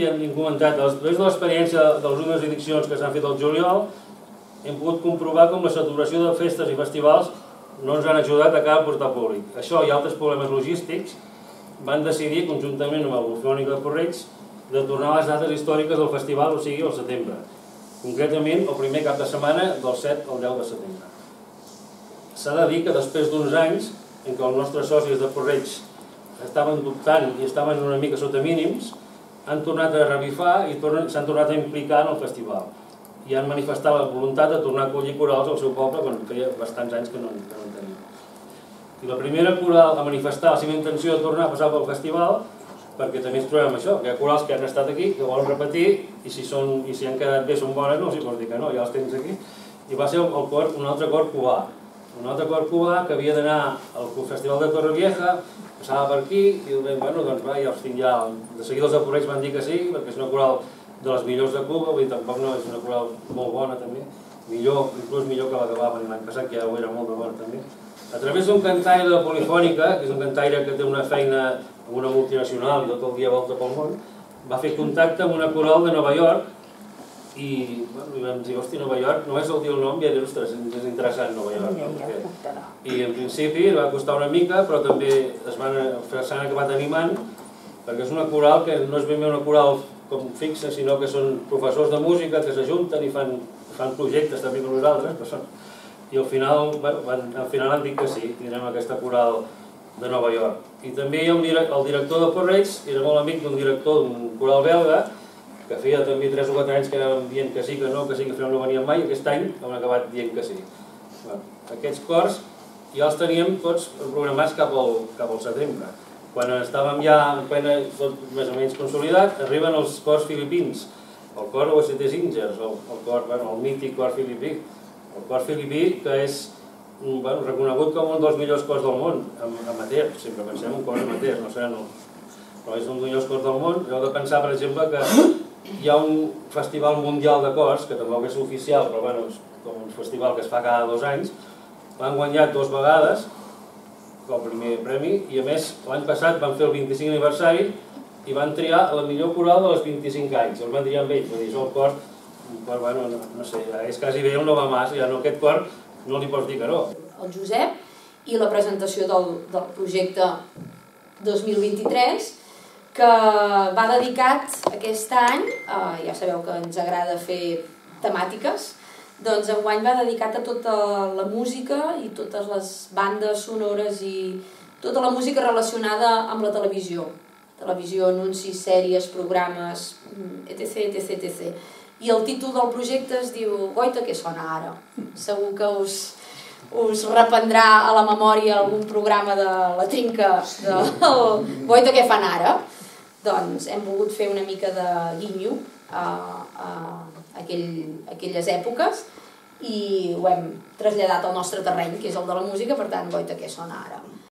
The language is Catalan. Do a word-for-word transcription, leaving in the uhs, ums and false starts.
i hem comentat, després de l'experiència de les últimes edicions que s'han fet al juliol, hem pogut comprovar com la saturació de festes i festivals no ens han ajudat a acabar portar públic. Això i altres problemes logístics van decidir, conjuntament amb el Bufònica de Porreig, de tornar a les dates històriques del festival, o sigui, al setembre. Concretament, el primer cap de setmana del set al deu de setembre. S'ha de dir que després d'uns anys en què els nostres socis de Porreig estaven dubtant i estaven una mica sota mínims, han tornat a revifar i s'han tornat a implicar en el festival. I han manifestat la voluntat de tornar a acollir corals al seu poble, quan feia bastants anys que no en tenim. I la primera coral a manifestar la seva intenció de tornar a passar pel festival, perquè també ens trobem això, que hi ha corals que han estat aquí, que volen repetir, i si han quedat bé, són bones, no els pots dir que no, ja els tens aquí. I va ser un altre cor cubà. Un altre cor cubà que havia d'anar al Festival de Torrevieja, passava per aquí, i bueno, doncs va, ja els tinc ja... De seguida els de Porreig van dir que sí, perquè és una coral de les millors de Cuba, vull dir, tampoc no és una coral molt bona també, millor, inclús millor que la que va venir l'any passat, que ja ho era molt de bona també. A través d'un cantaire de Polifònica, que és un cantaire que té una feina amb una multinacional i tot el dia volta pel món, va fer contacte amb una coral de Nova York i li vam dir, hòstia, Nova York, només el dir el nom i ja dir, ostres, és interessant Nova York. I en principi va costar una mica, però també s'han acabat animant, perquè és una coral que no és ben bé una coral com fixa, sinó que són professors de música que s'ajunten i fan projectes també com nosaltres, i al final han dit que sí, tindrem aquesta coral de Nova York. I també el director de Porreig era molt amic d'un director d'un coral belga, que feia també tres o quatre anys que anàvem dient que sí, que no, que sí, que al final no venien mai, i aquest any hem acabat dient que sí. Aquests cors ja els teníem tots programats cap al setembre. Quan estàvem ja en plena, tot més o menys consolidat, arriben els cors filipins, el cor O S T Singers, el mític cor filipí. El cor filipí, que és reconegut com un dels millors cors del món, amateur, sempre pensem un cor amateur, no sé, no. Però és un dels millors cors del món. Heu de pensar, per exemple, que hi ha un festival mundial de cors, que tampoc és oficial, però és com un festival que es fa cada dos anys, l'han guanyat dues vegades, el primer premi, i a més l'any passat van fer el vint-i-cinc aniversari i van triar la millor coral dels vint-i-cinc anys, els van triar amb ells, vull dir, és el cor, bueno, no sé, és quasi bé un Nova Mas, ja no, aquest cor no li pots dir que no. El Josep i la presentació del projecte dos mil vint-i-tres, que va dedicat aquest any, ja sabeu que ens agrada fer temàtiques, doncs enguany va dedicat a tota la música i totes les bandes sonores i tota la música relacionada amb la televisió. Televisió, anuncis, sèries, programes, etc, etc, etcètera. I el títol del projecte es diu Goita, què sona ara? Segur que us reprendrà a la memòria algun programa de la Trinca del Goita, què fan ara? Doncs hem volgut fer una mica de guinyo a aquelles èpoques i ho hem traslladat al nostre terreny, que és el de la música, per tant, Goita, què sona ara?